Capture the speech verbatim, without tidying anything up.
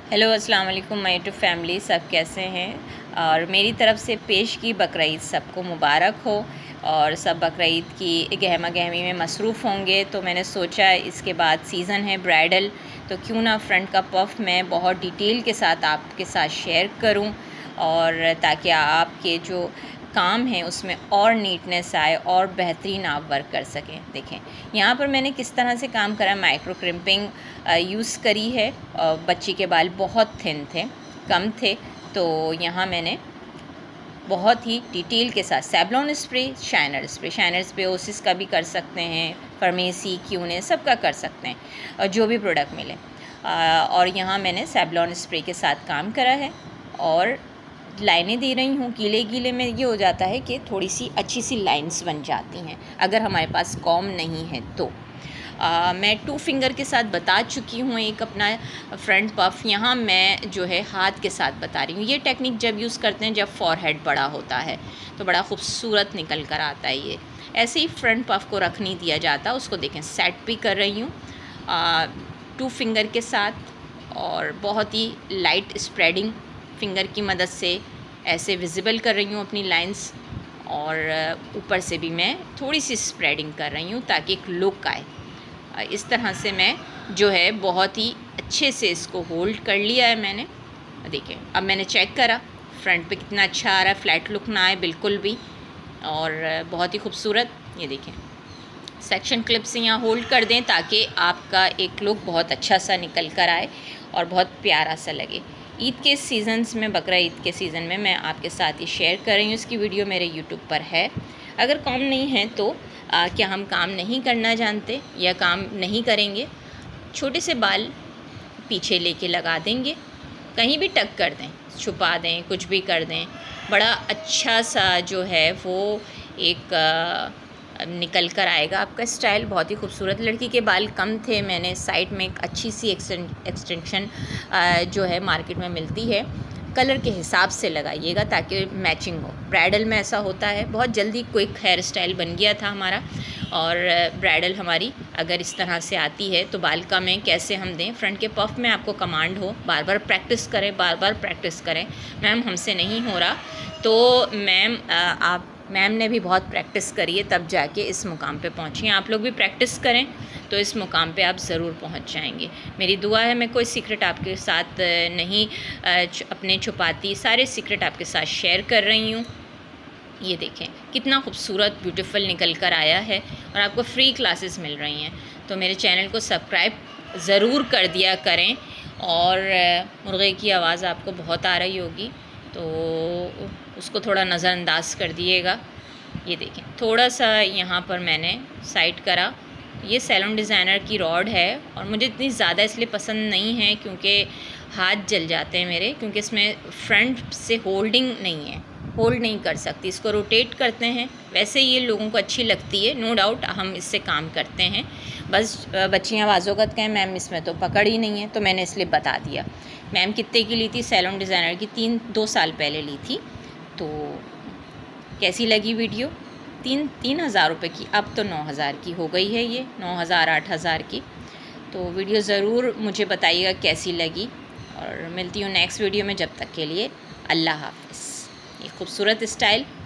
Hello अस्सलाम वालेकुम my YouTube family, सब कैसे हैं। और मेरी तरफ से पेश की बकरीद सबको मुबारक हो और सब बकरीद की गहमा गहमी में मसरूफ़ होंगे। तो मैंने सोचा इसके बाद सीज़न है ब्राइडल, तो क्यों ना फ्रंट का पफ़ मैं बहुत डिटेल के साथ आपके साथ शेयर करूं, और ताकि आपके जो काम है उसमें और नीटनेस आए और बेहतरीन आप वर्क कर सकें। देखें यहाँ पर मैंने किस तरह से काम करा। माइक्रो क्रिम्पिंग यूज़ करी है। बच्ची के बाल बहुत थिन थे, कम थे, तो यहाँ मैंने बहुत ही डिटेल के साथ Savlon spray, shiner spray shiner spray ओसिस का भी कर सकते हैं, फर्मेसी, क्यूने, सब का कर सकते हैं, और जो भी प्रोडक्ट मिले। और यहाँ मैंने सेवलॉन स्प्रे के साथ काम करा है और लाइनें दे रही हूँ। गीले गीले में ये हो जाता है कि थोड़ी सी अच्छी सी लाइंस बन जाती हैं अगर हमारे पास कॉम नहीं है तो। आ, मैं टू फिंगर के साथ बता चुकी हूँ एक अपना फ्रंट पफ। यहाँ मैं जो है हाथ के साथ बता रही हूँ। ये टेक्निक जब यूज़ करते हैं जब फॉरहेड बड़ा होता है तो बड़ा खूबसूरत निकल कर आता है। ये ऐसे ही फ्रंट पफ को रख नहीं दिया जाता, उसको देखें सेट भी कर रही हूँ टू फिंगर के साथ, और बहुत ही लाइट स्प्रेडिंग फिंगर की मदद से ऐसे विजिबल कर रही हूँ अपनी लाइंस, और ऊपर से भी मैं थोड़ी सी स्प्रेडिंग कर रही हूँ ताकि एक लुक आए। इस तरह से मैं जो है बहुत ही अच्छे से इसको होल्ड कर लिया है मैंने। देखिए अब मैंने चेक करा फ्रंट पे कितना अच्छा आ रहा है, फ्लैट लुक ना आए बिल्कुल भी, और बहुत ही खूबसूरत। ये देखें सेक्शन क्लिप से यहाँ होल्ड कर दें ताकि आपका एक लुक बहुत अच्छा सा निकल कर आए और बहुत प्यारा सा लगे। ईद के सीज़न्स में, बकरा ईद के सीज़न में मैं आपके साथ ये शेयर कर रही हूँ। इसकी वीडियो मेरे यूट्यूब पर है। अगर काम नहीं है तो आ, क्या हम काम नहीं करना जानते या काम नहीं करेंगे? छोटे से बाल पीछे लेके लगा देंगे, कहीं भी टक कर दें, छुपा दें, कुछ भी कर दें, बड़ा अच्छा सा जो है वो एक आ, निकल कर आएगा आपका स्टाइल। बहुत ही खूबसूरत। लड़की के बाल कम थे, मैंने साइड में एक अच्छी सी एक्सटेंशन जो है मार्केट में मिलती है, कलर के हिसाब से लगाइएगा ताकि मैचिंग हो। ब्राइडल में ऐसा होता है, बहुत जल्दी क्विक हेयर स्टाइल बन गया था हमारा, और ब्राइडल हमारी अगर इस तरह से आती है तो बाल का में कैसे हम दें। फ्रंट के पफ में आपको कमांड हो, बार बार प्रैक्टिस करें, बार बार प्रैक्टिस करें। मैम हमसे नहीं हो रहा, तो मैम आप मैम ने भी बहुत प्रैक्टिस करी है तब जाके इस मुकाम पे पहुँची। आप लोग भी प्रैक्टिस करें तो इस मुकाम पे आप ज़रूर पहुँच जाएंगे। मेरी दुआ है। मैं कोई सीक्रेट आपके साथ नहीं अपने छुपाती, सारे सीक्रेट आपके साथ शेयर कर रही हूँ। ये देखें कितना खूबसूरत ब्यूटीफुल निकल कर आया है, और आपको फ्री क्लासेस मिल रही हैं। तो मेरे चैनल को सब्सक्राइब ज़रूर कर दिया करें। और मुर्गे की आवाज़ आपको बहुत आ रही होगी तो उसको थोड़ा नज़रअंदाज कर दिएगा। ये देखें थोड़ा सा यहाँ पर मैंने साइड करा। ये सैलून डिज़ाइनर की रॉड है और मुझे इतनी ज़्यादा इसलिए पसंद नहीं है क्योंकि हाथ जल जाते हैं मेरे, क्योंकि इसमें फ्रंट से होल्डिंग नहीं है, होल्ड नहीं कर सकती। इसको रोटेट करते हैं, वैसे ये लोगों को अच्छी लगती है, नो डाउट हम इससे काम करते हैं। बस बच्चियाँ वाजोगत कहें मैम इसमें तो पकड़ ही नहीं है, तो मैंने इसलिए बता दिया। मैम कितने की ली थी? सैलून डिज़ाइनर की तीन दो साल पहले ली थी। तो कैसी लगी वीडियो? तीन तीन हज़ार रुपये की, अब तो नौ हज़ार की हो गई है, ये नौ हज़ार आठ हज़ार की। तो वीडियो ज़रूर मुझे बताइएगा कैसी लगी, और मिलती हूँ नेक्स्ट वीडियो में। जब तक के लिए अल्लाह हाफ़िज़। ये खूबसूरत स्टाइल